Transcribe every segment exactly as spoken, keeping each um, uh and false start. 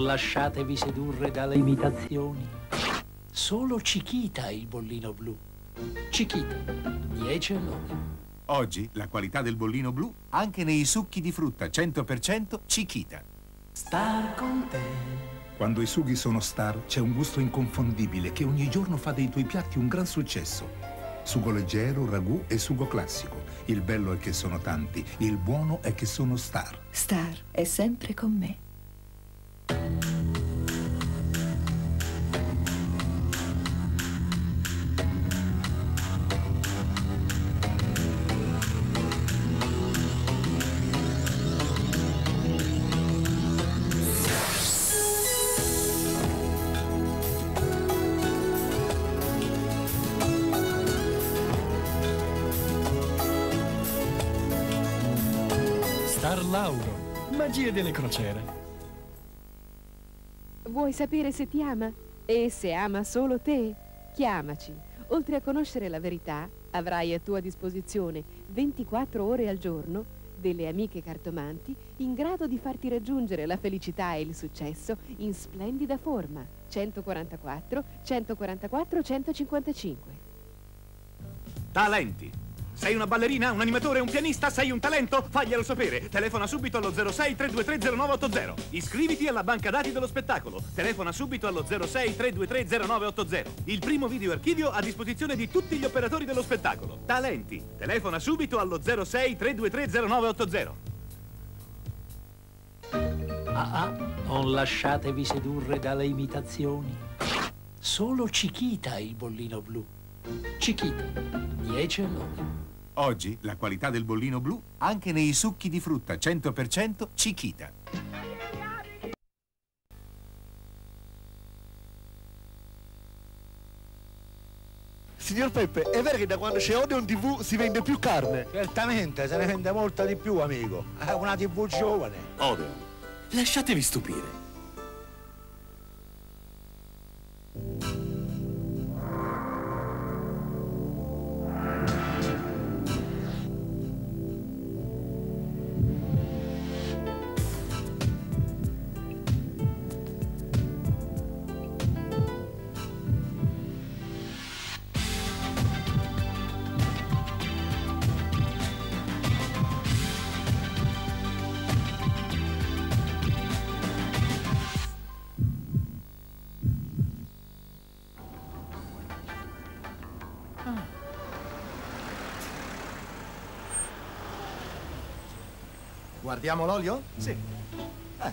lasciatevi sedurre dalle imitazioni. Solo Chiquita è il bollino blu. Chiquita, dieci e nove. Oggi la qualità del bollino blu anche nei succhi di frutta cento per cento Chiquita. Star con te. Quando i sughi sono Star c'è un gusto inconfondibile che ogni giorno fa dei tuoi piatti un gran successo. Sugo leggero, ragù e sugo classico. Il bello è che sono tanti, il buono è che sono Star. Star è sempre con me. Star Lauro, magie delle crociere. Vuoi sapere se ti ama? E se ama solo te? Chiamaci. Oltre a conoscere la verità, avrai a tua disposizione ventiquattro ore al giorno delle amiche cartomanti in grado di farti raggiungere la felicità e il successo in splendida forma. centoquarantaquattro, centoquarantaquattro, centocinquantacinque. Talenti. Sei una ballerina, un animatore, un pianista, sei un talento? Faglielo sapere. Telefona subito allo zero sei tre due tre zero nove otto zero. Iscriviti alla banca dati dello spettacolo. Telefona subito allo zero sei tre due tre zero nove otto zero. Il primo video archivio a disposizione di tutti gli operatori dello spettacolo. Talenti. Telefona subito allo zero sei tre due tre zero nove otto zero. Ah ah, non lasciatevi sedurre dalle imitazioni. Solo Chiquita è il bollino blu. Chiquita, dieci e nove. Oggi la qualità del bollino blu anche nei succhi di frutta cento per cento Chiquita. Signor Peppe, è vero che da quando c'è Odeon tivù si vende più carne? Certamente, se ne vende molta di più, amico. È una tivù giovane. Odeon, lasciatevi stupire. Guardiamo l'olio? Sì. Eh.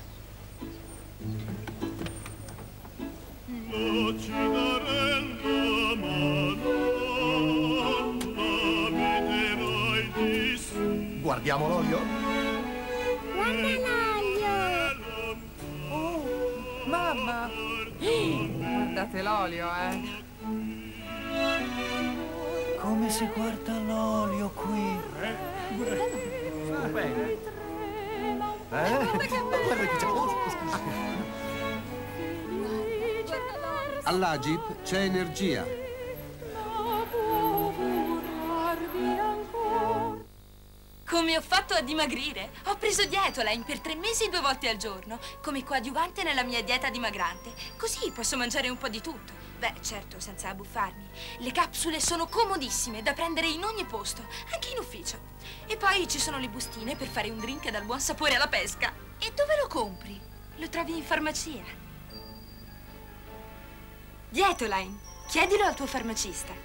Guardiamo l'olio? Guarda l'olio! Oh, mamma! Guardate l'olio, eh! Come si guarda l'olio qui? Va bene. Eh? Guarda che c'è. All'Agip c'è energia. Come ho fatto a dimagrire? Ho preso Dietoline per tre mesi due volte al giorno, come coadiuvante nella mia dieta dimagrante. Così posso mangiare un po' di tutto. Beh, certo, senza abbuffarmi. Le capsule sono comodissime, da prendere in ogni posto, anche in ufficio. E poi ci sono le bustine per fare un drink dal buon sapore alla pesca. E dove lo compri? Lo trovi in farmacia. Dietoline, chiedilo al tuo farmacista.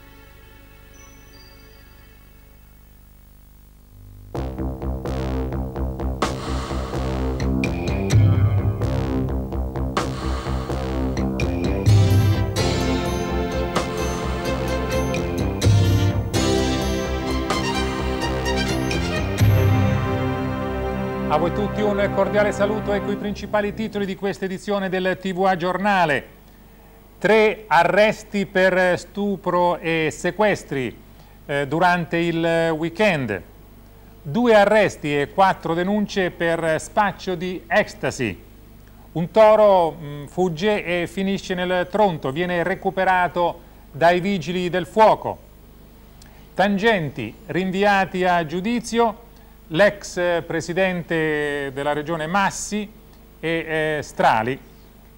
A voi tutti un cordiale saluto, ecco i principali titoli di questa edizione del T V A Giornale. Tre arresti per stupro e sequestri eh, durante il weekend. Due arresti e quattro denunce per spaccio di ecstasy. Un toro mh, fugge e finisce nel Tronto, viene recuperato dai vigili del fuoco. Tangenti rinviati a giudizio. L'ex presidente della regione Massi e eh, Strali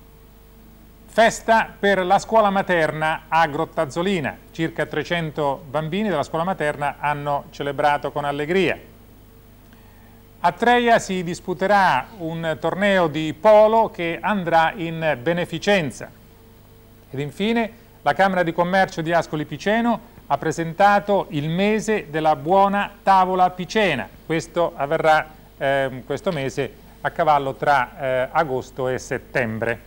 Festa per la scuola materna a Grottazzolina. Circa trecento bambini della scuola materna hanno celebrato con allegria. A Treia si disputerà un torneo di polo che andrà in beneficenza. Ed infine la Camera di Commercio di Ascoli Piceno ha presentato il mese della buona tavola picena. Questo avverrà eh, questo mese a cavallo tra eh, agosto e settembre.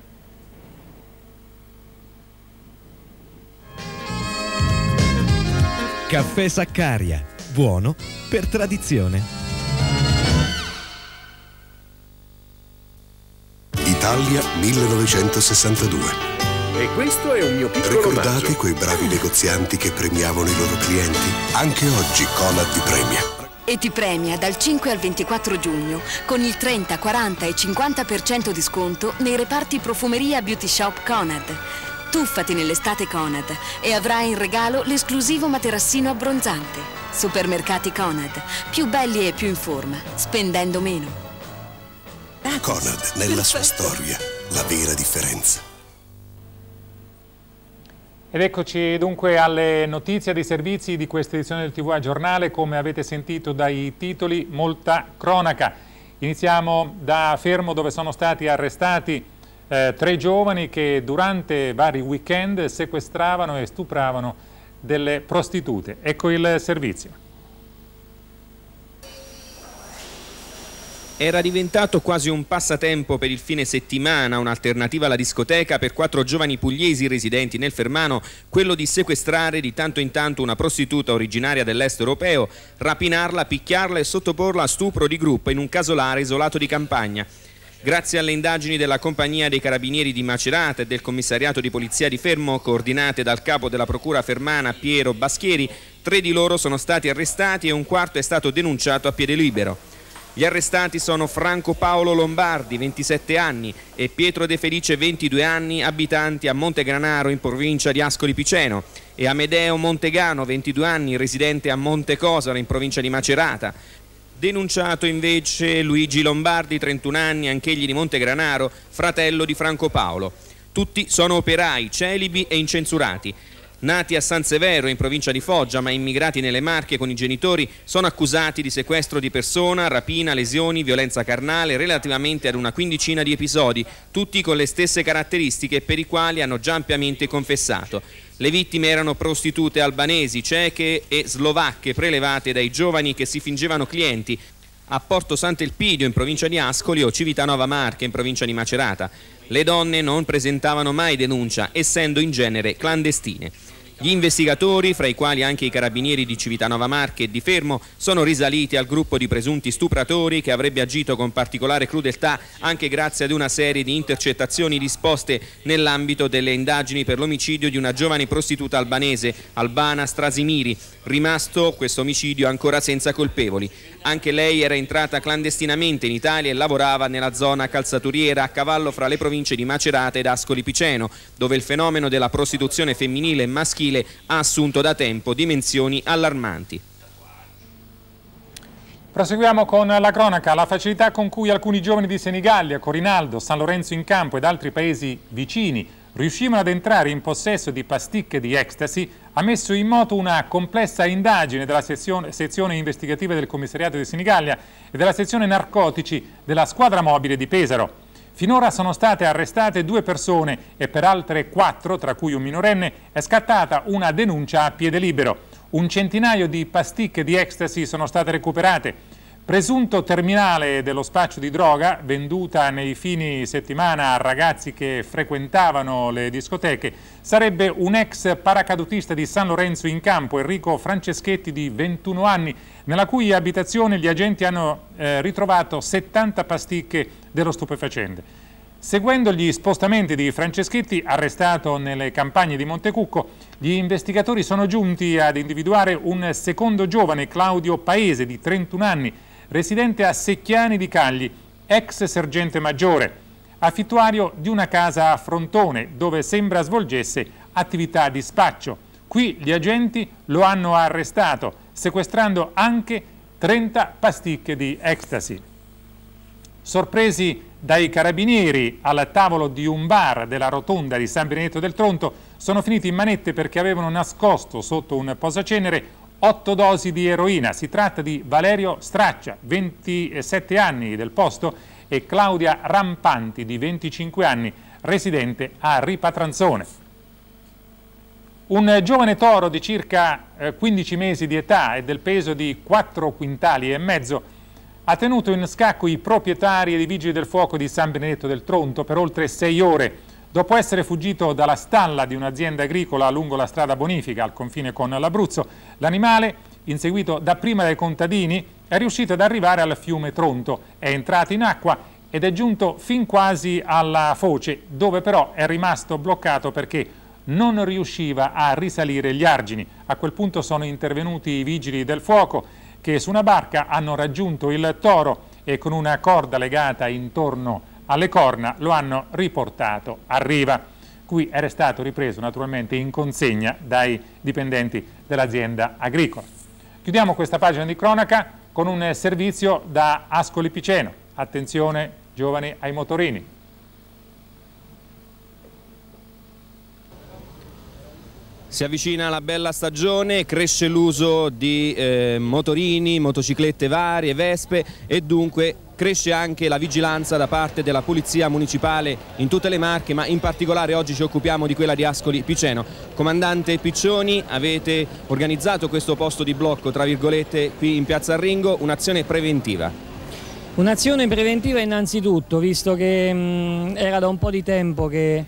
Caffè Saccaria, buono per tradizione. Italia millenovecentosessantadue. E questo è un mio piccolo Ricordate omaggio. quei bravi negozianti che premiavano i loro clienti? Anche oggi Conad vi premia. E ti premia dal cinque al ventiquattro giugno con il trenta, quaranta e cinquanta per cento di sconto nei reparti profumeria Beauty Shop Conad. Tuffati nell'estate Conad e avrai in regalo l'esclusivo materassino abbronzante. Supermercati Conad, più belli e più in forma, spendendo meno. Conad, nella sua storia, la vera differenza. Ed eccoci dunque alle notizie dei servizi di questa edizione del T V A Giornale. Come avete sentito dai titoli, molta cronaca. Iniziamo da Fermo, dove sono stati arrestati Eh, tre giovani che durante vari weekend sequestravano e stupravano delle prostitute. Ecco il servizio. Era diventato quasi un passatempo per il fine settimana, un'alternativa alla discoteca per quattro giovani pugliesi residenti nel Fermano, quello di sequestrare di tanto in tanto una prostituta originaria dell'est europeo, rapinarla, picchiarla e sottoporla a stupro di gruppo in un casolare isolato di campagna. Grazie alle indagini della compagnia dei carabinieri di Macerata e del commissariato di polizia di Fermo, coordinate dal capo della procura fermana Piero Baschieri, tre di loro sono stati arrestati e un quarto è stato denunciato a piede libero. Gli arrestati sono Franco Paolo Lombardi, ventisette anni, e Pietro De Felice, ventidue anni, abitanti a Montegranaro in provincia di Ascoli Piceno, e Amedeo Montegano, ventidue anni, residente a Montecosaro in provincia di Macerata. Denunciato invece Luigi Lombardi, trentuno anni, anch'egli di Montegranaro, fratello di Franco Paolo. Tutti sono operai, celibi e incensurati. Nati a San Severo in provincia di Foggia ma immigrati nelle Marche con i genitori, sono accusati di sequestro di persona, rapina, lesioni, violenza carnale relativamente ad una quindicina di episodi, tutti con le stesse caratteristiche per i quali hanno già ampiamente confessato. Le vittime erano prostitute albanesi, ceche e slovacche prelevate dai giovani che si fingevano clienti a Porto Sant'Elpidio in provincia di Ascoli o Civitanova Marche in provincia di Macerata. Le donne non presentavano mai denuncia, essendo in genere clandestine. Gli investigatori, fra i quali anche i carabinieri di Civitanova Marche e di Fermo, sono risaliti al gruppo di presunti stupratori che avrebbe agito con particolare crudeltà anche grazie ad una serie di intercettazioni disposte nell'ambito delle indagini per l'omicidio di una giovane prostituta albanese, Albana Strasimiri, rimasto questo omicidio ancora senza colpevoli. Anche lei era entrata clandestinamente in Italia e lavorava nella zona calzaturiera a cavallo fra le province di Macerata ed Ascoli Piceno, dove il fenomeno della prostituzione femminile e maschile ha assunto da tempo dimensioni allarmanti. Proseguiamo con la cronaca. La facilità con cui alcuni giovani di Senigallia, Corinaldo, San Lorenzo in Campo ed altri paesi vicini riuscivano ad entrare in possesso di pasticche di ecstasy ha messo in moto una complessa indagine della sezione, sezione investigativa del commissariato di Senigallia e della sezione narcotici della squadra mobile di Pesaro. Finora sono state arrestate due persone e per altre quattro, tra cui un minorenne, è scattata una denuncia a piede libero. Un centinaio di pasticche di ecstasy sono state recuperate. Presunto terminale dello spaccio di droga, venduta nei fini settimana a ragazzi che frequentavano le discoteche, sarebbe un ex paracadutista di San Lorenzo in Campo, Enrico Franceschetti, di ventuno anni, nella cui abitazione gli agenti hanno eh, ritrovato settanta pasticche dello stupefacente. Seguendo gli spostamenti di Franceschetti, arrestato nelle campagne di Montecucco, gli investigatori sono giunti ad individuare un secondo giovane, Claudio Paese, di trentuno anni, residente a Secchiani di Cagli, ex sergente maggiore, affittuario di una casa a Frontone, dove sembra svolgesse attività di spaccio. Qui gli agenti lo hanno arrestato, sequestrando anche trenta pasticche di ecstasy. Sorpresi dai carabinieri al tavolo di un bar della rotonda di San Benedetto del Tronto sono finiti in manette perché avevano nascosto sotto un posacenere otto dosi di eroina. Si tratta di Valerio Straccia, ventisette anni, del posto, e Claudia Rampanti, di venticinque anni, residente a Ripatranzone. Un giovane toro di circa quindici mesi di età e del peso di quattro quintali e mezzo ha tenuto in scacco i proprietari e i vigili del fuoco di San Benedetto del Tronto per oltre sei ore, dopo essere fuggito dalla stalla di un'azienda agricola lungo la strada bonifica al confine con l'Abruzzo. L'animale, inseguito dapprima dai contadini, è riuscito ad arrivare al fiume Tronto, è entrato in acqua ed è giunto fin quasi alla foce, dove però è rimasto bloccato perché non riusciva a risalire gli argini. A quel punto sono intervenuti i vigili del fuoco che su una barca hanno raggiunto il toro e con una corda legata intorno alle corna lo hanno riportato a riva. Qui era stato ripreso naturalmente in consegna dai dipendenti dell'azienda agricola. Chiudiamo questa pagina di cronaca con un servizio da Ascoli Piceno. Attenzione giovani ai motorini. Si avvicina la bella stagione, cresce l'uso di eh, motorini, motociclette varie, vespe e dunque cresce anche la vigilanza da parte della Polizia Municipale in tutte le Marche, ma in particolare oggi ci occupiamo di quella di Ascoli Piceno. Comandante Piccioni, avete organizzato questo posto di blocco, tra virgolette, qui in Piazza Arringo, un'azione preventiva. Un'azione preventiva innanzitutto, visto che mh, era da un po' di tempo che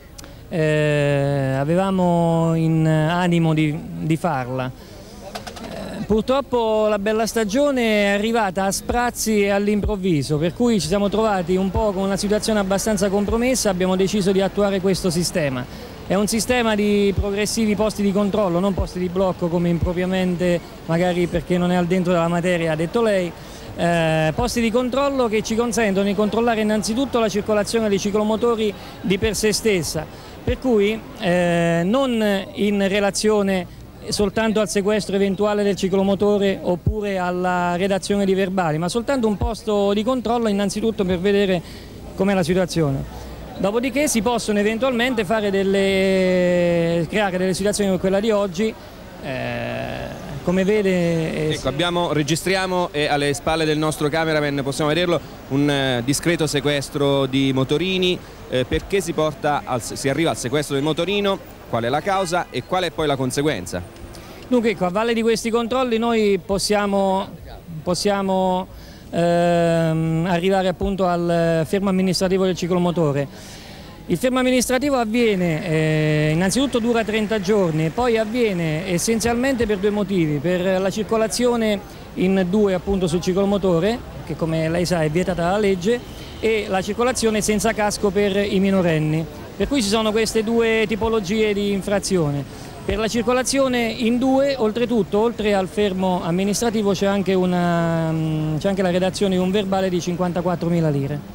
eh, avevamo in animo di, di farla. Eh, purtroppo la bella stagione è arrivata a sprazzi e all'improvviso, per cui ci siamo trovati un po' con una situazione abbastanza compromessa, abbiamo deciso di attuare questo sistema. È un sistema di progressivi posti di controllo, non posti di blocco come impropriamente, magari perché non è al dentro della materia, ha detto lei. Eh, posti di controllo che ci consentono di controllare innanzitutto la circolazione dei ciclomotori di per sé stessa, per cui eh, non in relazione soltanto al sequestro eventuale del ciclomotore oppure alla redazione di verbali, ma soltanto un posto di controllo innanzitutto per vedere com'è la situazione. Dopodiché si possono eventualmente fare delle, creare delle situazioni come quella di oggi. Eh, come vede, ecco, abbiamo, registriamo e alle spalle del nostro cameraman possiamo vederlo un eh, discreto sequestro di motorini. Eh, perché si, porta al, si arriva al sequestro del motorino, qual è la causa e qual è poi la conseguenza? Dunque, ecco, a valle di questi controlli noi possiamo, possiamo ehm, arrivare appunto al fermo amministrativo del ciclomotore. Il fermo amministrativo avviene, eh, innanzitutto dura trenta giorni e poi avviene essenzialmente per due motivi: per la circolazione in due appunto sul ciclomotore, che come lei sa è vietata dalla legge, e la circolazione senza casco per i minorenni. Per cui ci sono queste due tipologie di infrazione. Per la circolazione in due, oltretutto, oltre al fermo amministrativo c'è anche, una, c'è anche la redazione di un verbale di cinquantaquattromila lire.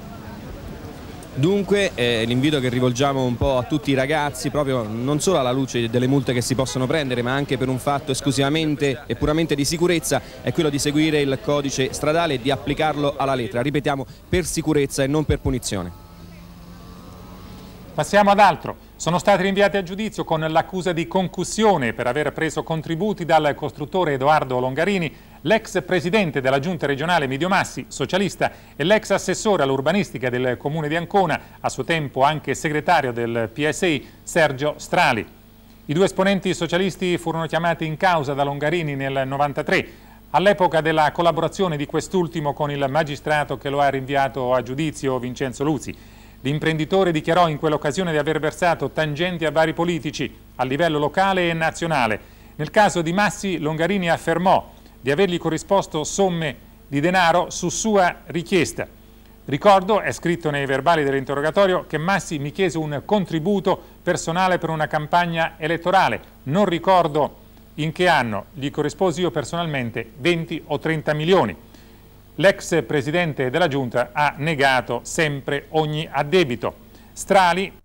Dunque eh, l'invito che rivolgiamo un po' a tutti i ragazzi, proprio non solo alla luce delle multe che si possono prendere, ma anche per un fatto esclusivamente e puramente di sicurezza, è quello di seguire il codice stradale e di applicarlo alla lettera. Ripetiamo, per sicurezza e non per punizione. Passiamo ad altro. Sono stati rinviati a giudizio con l'accusa di concussione per aver preso contributi dal costruttore Edoardo Longarini l'ex presidente della giunta regionale Midio Massi, socialista, e l'ex assessore all'urbanistica del comune di Ancona, a suo tempo anche segretario del P S I, Sergio Strali. I due esponenti socialisti furono chiamati in causa da Longarini nel novantatré, all'epoca della collaborazione di quest'ultimo con il magistrato che lo ha rinviato a giudizio, Vincenzo Luzi. L'imprenditore dichiarò in quell'occasione di aver versato tangenti a vari politici a livello locale e nazionale. Nel caso di Massi, Longarini affermò di avergli corrisposto somme di denaro su sua richiesta. Ricordo, è scritto nei verbali dell'interrogatorio, che Massi mi chiese un contributo personale per una campagna elettorale. Non ricordo in che anno, gli corrisposi io personalmente venti o trenta milioni. L'ex presidente della giunta ha negato sempre ogni addebito. Strali